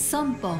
損保。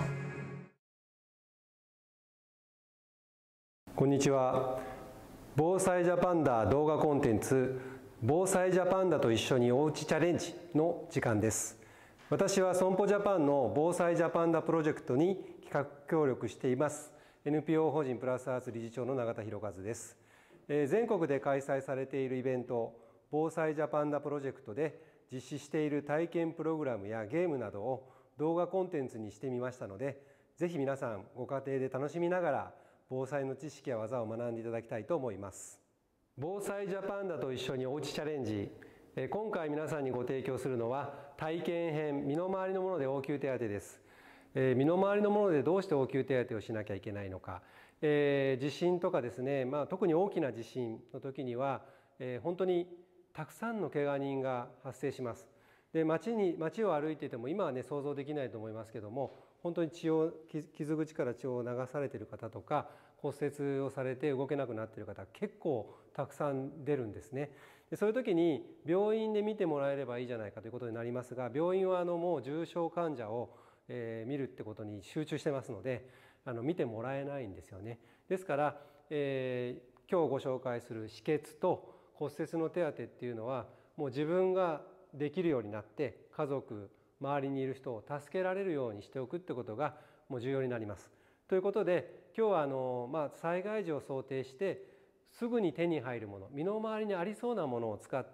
こんにちは。防災ジャパンダ動画コンテンツ防災ジャパンダと一緒におうちチャレンジの時間です。私は損保ジャパンの防災ジャパンダプロジェクトに企画協力しています NPO 法人プラスアーツ理事長の永田博一です。全国で開催されているイベント防災ジャパンダプロジェクトで実施している体験プログラムやゲームなどを動画コンテンツにしてみましたので、ぜひ皆さんご家庭で楽しみながら防災の知識や技を学んでいただきたいと思います。防災ジャパンダと一緒におうちチャレンジ、今回皆さんにご提供するのは体験編身の回りのもので応急手当です。身の回りのものでどうして応急手当をしなきゃいけないのか、地震とかですね、特に大きな地震の時には、本当にたくさんのけが人が発生します。で街を歩いていても今はね想像できないと思いますけども、本当に傷口から血を流されている方とか骨折をされて動けなくなっている方結構たくさん出るんですね。でそういう時に病院で見てもらえればいいじゃないかということになりますが、病院はもう重症患者を見るってことに集中してますので見てもらえないんですよね。ですから、今日ご紹介する止血と骨折の手当っていうのはもう自分ができるようになって家族周りにいる人を助けられるようにしておくってことがもう重要になります。ということで今日は災害時を想定してすぐに手に入るもの身の回りにありそうなものを使って、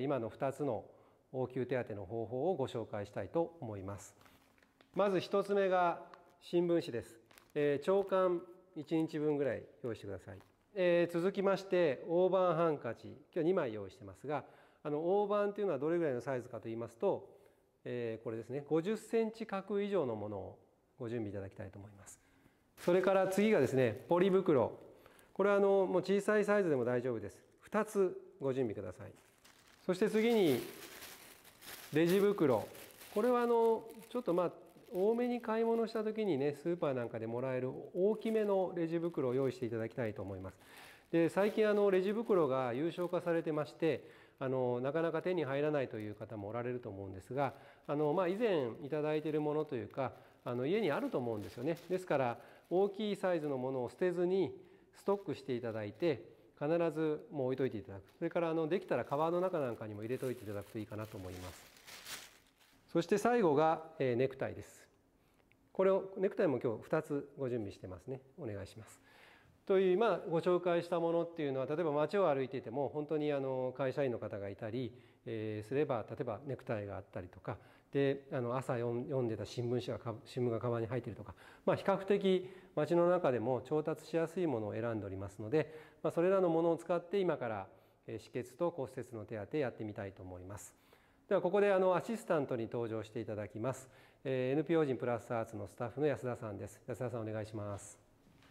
今の2つの応急手当の方法をご紹介したいと思います。まず1つ目が新聞紙です。朝刊1日分ぐらい用意してください。続きまして大判ハンカチ、今日2枚用意してますが、大判というのはどれぐらいのサイズかといいますと、これですね、50センチ角以上のものをご準備いただきたいと思います。それから次がですね、ポリ袋。これはもう小さいサイズでも大丈夫です。2つご準備ください。そして次にレジ袋。これはちょっと多めに買い物した時にね、スーパーなんかでもらえる大きめのレジ袋を用意していただきたいと思います。で最近レジ袋が有償化されてまして、なかなか手に入らないという方もおられると思うんですが、以前いただいているものというか家にあると思うんですよね。ですから大きいサイズのものを捨てずにストックしていただいて必ずもう置いといていただく。それからできたらカバンの中なんかにも入れといていただくといいかなと思います。そして最後がネクタイです。これをネクタイも今日2つご準備してますね。お願いします。という今ご紹介したものっていうのは、例えば街を歩いていても本当に会社員の方がいたりすれば、例えばネクタイがあったりとかで朝読んでた新聞がカバンに入っているとか、比較的街の中でも調達しやすいものを選んでおりますので、それらのものを使って今から止血と骨折の手当やってみたいと思います。ではここでアシスタントに登場していただきます。NPO 人プラスアーツのスタッフの安田さんです。安田さんお願いします。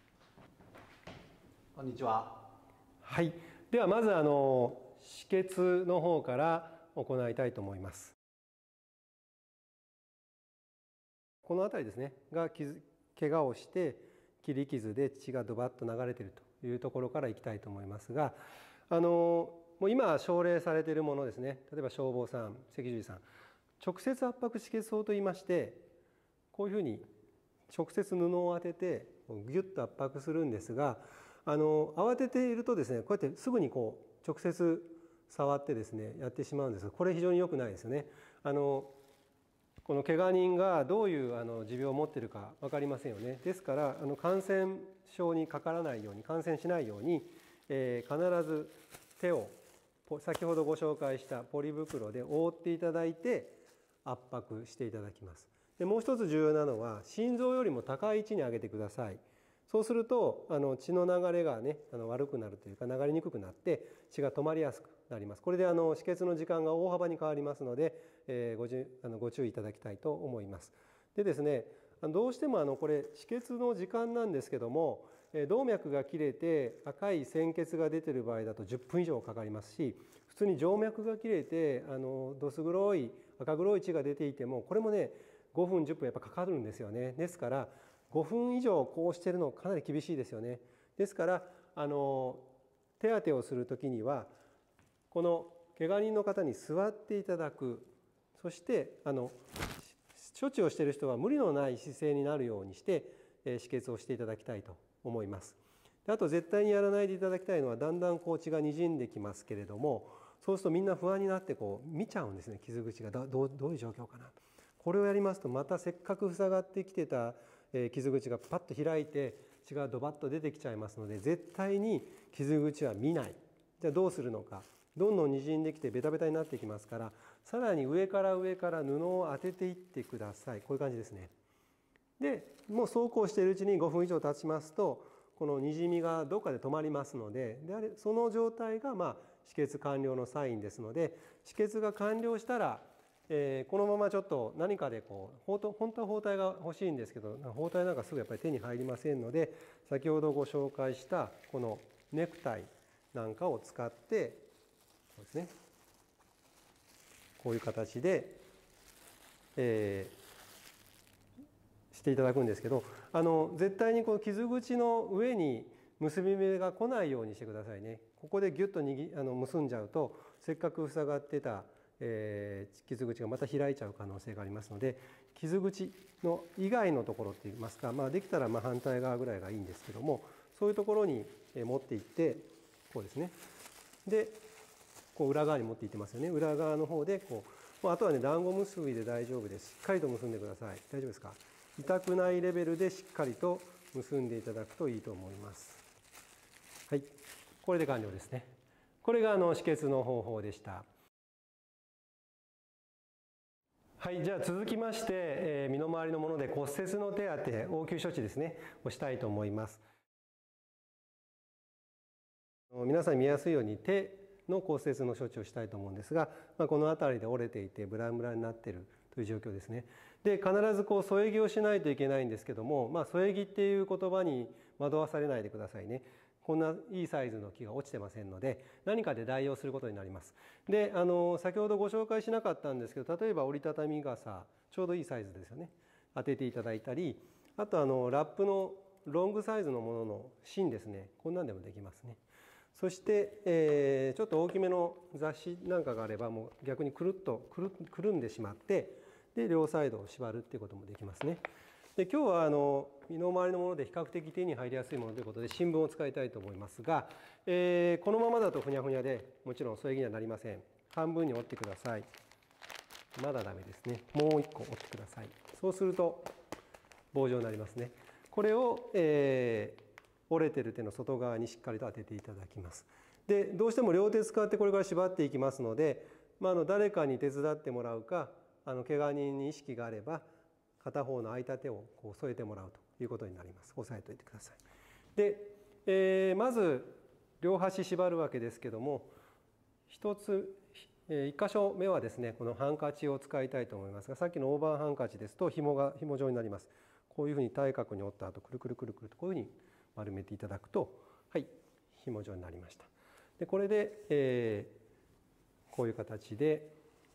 こんにちは。 はい。ではまず止血の方から行いたいと思います。この辺りですねが怪我をして切り傷で血がドバッと流れているというところからいきたいと思いますが、もう今奨励されているものですね。例えば消防さん、赤十字さん、直接圧迫止血法といいまして、こういうふうに直接布を当ててギュッと圧迫するんですが、慌てているとですね、こうやってすぐに直接触ってですねやってしまうんですが、これ非常に良くないですよね。この怪我人がどういう持病を持っているか分かりませんよね。ですから感染症にかからないように、感染しないように、必ず手を先ほどご紹介したポリ袋で覆っていただいて圧迫していただきます。でもう一つ重要なのは心臓よりも高い位置に上げてください。そうすると血の流れがね悪くなるというか流れにくくなって血が止まりやすくなります。これで止血の時間が大幅に変わりますので、ご注意いただきたいと思います。でですね、どうしてもこれ止血の時間なんですけども、動脈が切れて赤い鮮血が出ている場合だと10分以上かかりますし、普通に静脈が切れてどす黒い赤黒い血が出ていてもこれもね5分10分やっぱかかるんですよね。ですから5分以上こうしてるのかなり厳しいですよね。ですから手当てをする時にはこの怪我人の方に座っていただく、そして処置をしている人は無理のない姿勢になるようにして止血をしていただきたいと思います。あと絶対にやらないでいただきたいのは、だんだん血がにじんできますけれども、そうするとみんな不安になって見ちゃうんですね。傷口がどういう状況かな。これをやりますと、またせっかく塞がってきてた傷口がパッと開いて血がドバッと出てきちゃいますので、絶対に傷口は見ない。じゃあどうするのか。どんどんにじんできてベタベタになってきますから、さらに上から布を当てていってください。こういう感じですね。でもうそうこうしているうちに5分以上経ちますと、このにじみがどっかで止まりますので、その状態が止血完了のサインですので、止血が完了したら、このままちょっと何かで本当は包帯が欲しいんですけど、包帯なんかすぐやっぱり手に入りませんので、先ほどご紹介したこのネクタイなんかを使って、そうですね、こういう形で、していただくんですけど、絶対にこの傷口の上に結び目が来ないようにしてくださいね。ここでギュッと結んじゃうと、せっかく塞がってた、傷口がまた開いちゃう可能性がありますので、傷口の以外のところっていいますか、できたら反対側ぐらいがいいんですけども、そういうところに持っていって、こうですね。で裏側に持っていってますよね。裏側の方であとはね、団子結びで大丈夫です。しっかりと結んでください。大丈夫ですか。痛くないレベルでしっかりと結んでいただくといいと思います。はい、これで完了ですね。これが止血の方法でした。はい、じゃあ続きまして、身の回りのもので骨折の手当て、応急処置ですね、をしたいと思います。皆さんに見やすいように手の骨折の処置をしたいと思うんですが、この辺りで折れていてブランブランになっているという状況ですね。で必ず添え木をしないといけないんですけども、添え木っていう言葉に惑わされないでくださいね。こんないいサイズの木が落ちてませんので、何かで代用することになります。で先ほどご紹介しなかったんですけど、例えば折りたたみ傘、ちょうどいいサイズですよね、当てていただいたり、あとラップのロングサイズのものの芯ですね、こんなんでもできますね。そして、ちょっと大きめの雑誌なんかがあれば、もう逆にくるっとくるんでしまって、で両サイドを縛るっていうこともできますね。で今日は身の回りのもので比較的手に入りやすいものということで新聞を使いたいと思いますが、このままだとふにゃふにゃでもちろん添え木にはなりません。半分に折ってください。まだダメですね。もう1個折ってください。そうすると棒状になりますね。これを、折れてる手の外側にしっかりと当てていただきます。でどうしても両手使ってこれから縛っていきますので、誰かに手伝ってもらうか、怪我人に意識があれば片方の空いた手を添えてもらうということになります。押さえておいてください。で、まず両端縛るわけですけども、1箇所目はですね、このハンカチを使いたいと思いますが、さっきのオーバーハンカチですと紐状になります。こういうふうに対角に折った後、くるくるくるくるとこういうふうに丸めていただくと、はい、紐状になりました。でこれで、こういう形で、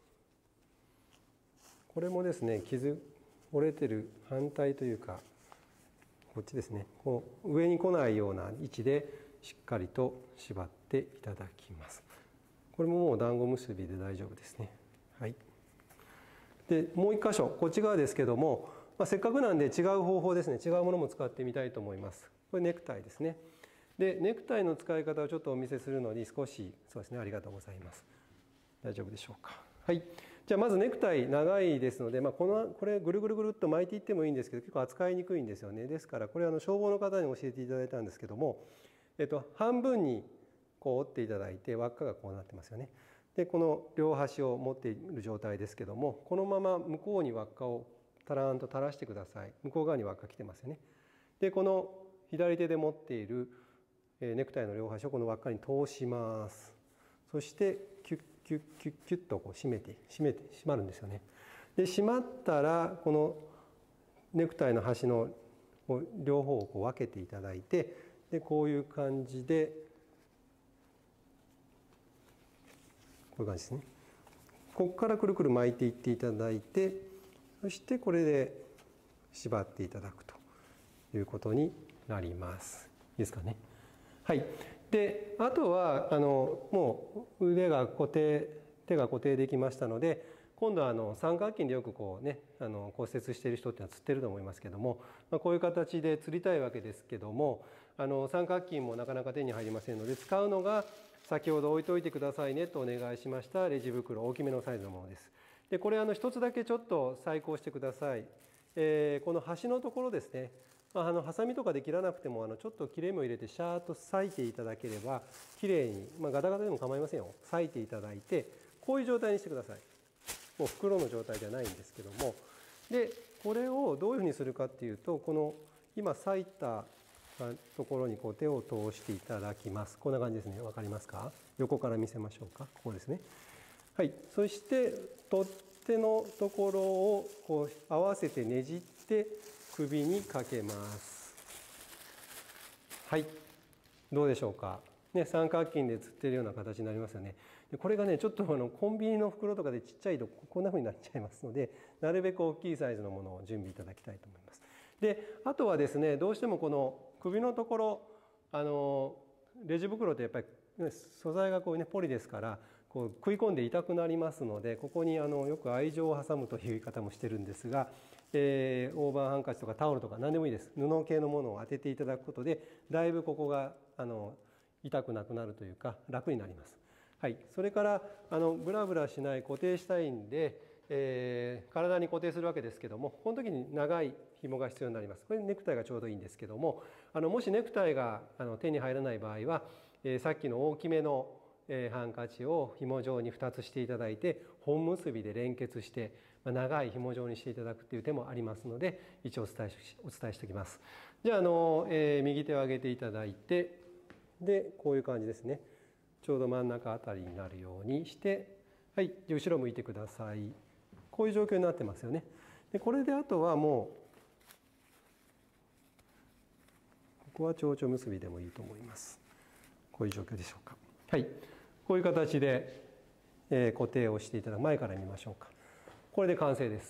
これもですね、折れてる反対というか、こっちですね、上に来ないような位置でしっかりと縛っていただきます。これももう団子結びで大丈夫ですね。はい。でもう一箇所、こっち側ですけども、せっかくなんで違う方法ですね、違うものも使ってみたいと思います。これネクタイですね。でネクタイの使い方をちょっとお見せするのに少し、そうですね、ありがとうございます。大丈夫でしょうか。はい。じゃあまずネクタイ長いですので、これぐるぐるぐるっと巻いていってもいいんですけど、結構扱いにくいんですよね。ですからこれ消防の方に教えていただいたんですけども、半分に折っていただいて、輪っかがこうなってますよね。でこの両端を持っている状態ですけども、このまま向こうに輪っかをタラーンと垂らしてください。向こう側に輪っか来てますよね。でこの左手で持っているネクタイの両端をこの輪っかに通します。そしてキュッキュッキュッキュッと締まるんですよね。で締まったらこのネクタイの端の両方を分けていただいて、でこういう感じで、こういう感じですね。ここからくるくる巻いていっていただいて、そしてこれで縛っていただくということになります。いいですかね。はい。であとはもう手が固定できましたので、 今度は三角筋でよくこうね骨折している人っていうのはつってると思いますけども、こういう形でつりたいわけですけども、三角筋もなかなか手に入りませんので、使うのが先ほど置いといてくださいねとお願いしましたレジ袋、大きめのサイズのものです。でこれ一つだけちょっと再考してください。この端のところですね、ハサミとかで切らなくてもちょっと切れ目を入れてシャーッと裂いていただければきれいに、ガタガタでも構いませんよ、裂いていただいてこういう状態にしてください。もう袋の状態じゃないんですけども、でこれをどういうふうにするかっていうと、この今裂いたところにこう手を通していただきます。こんな感じですね。わかりますか？横から見せましょうか。ここですね。はい。そして取っ手のところをこう合わせてねじって首にかけます。はい。どうでしょうか。ね、三角筋でつってるような形になりますよね。でこれがねちょっとコンビニの袋とかでちっちゃいとこんな風になっちゃいますので、なるべく大きいサイズのものを準備いただきたいと思います。であとはですね、どうしてもこの首のところレジ袋ってやっぱり素材がこうねポリですからこう食い込んで痛くなりますので、ここによく愛情を挟むという言い方もしてるんですが、大判ハンカチとかタオルとか何でもいいです。布系のものを当てていただくことでだいぶここが痛くなくなるというか楽になります。はい、それからブラブラしない固定したいんで、体に固定するわけですけども、この時に長い紐が必要になります。これネクタイがちょうどいいんですけども、もしネクタイが手に入らない場合は、さっきの大きめのハンカチを紐状に2つしていただいて本結びで連結して長い紐状にしていただくという手もありますので、一応お伝えしておきます。じゃあ右手を上げていただいて、でこういう感じですね。ちょうど真ん中あたりになるようにして、はい、後ろ向いてください。こういう状況になってますよね。でこれであとはもうここは蝶々結びでもいいと思います。こういう状況でしょうか。はい、こういう形で、固定をしていただく。前から見ましょうか。これで完成です。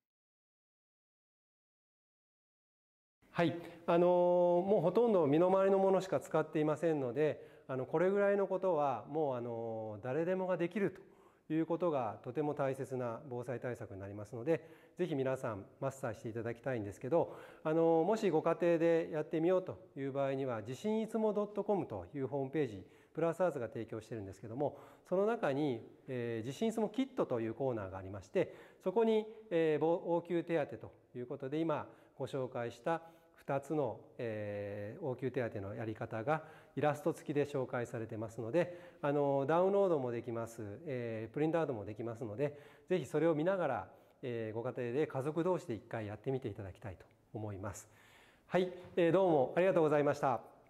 はい、もうほとんど身の回りのものしか使っていませんので、これぐらいのことはもう誰でもができるということがとても大切な防災対策になりますので、ぜひ皆さんマスターしていただきたいんですけど、もしご家庭でやってみようという場合には地震いつも .com というホームページプラスアーツが提供しているんですけども、その中に、地震いつもキットというコーナーがありまして、そこに、応急手当ということで今ご紹介した2つの、応急手当のやり方がイラスト付きで紹介されてますので、ダウンロードもできます、プリントアウトもできますので、ぜひそれを見ながら、ご家庭で家族同士で1回やってみていただきたいと思います。はい、どうもありがとうございました。